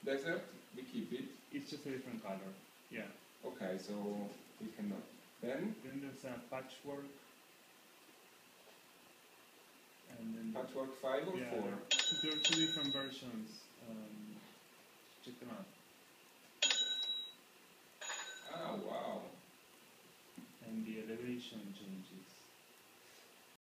desert, we keep it. It's just a different color. Yeah. Okay, so we cannot. Then there's a patchwork. And then patchwork 5 or 4? There are 2 different versions. Check them out. Oh, wow. And the elevation changes.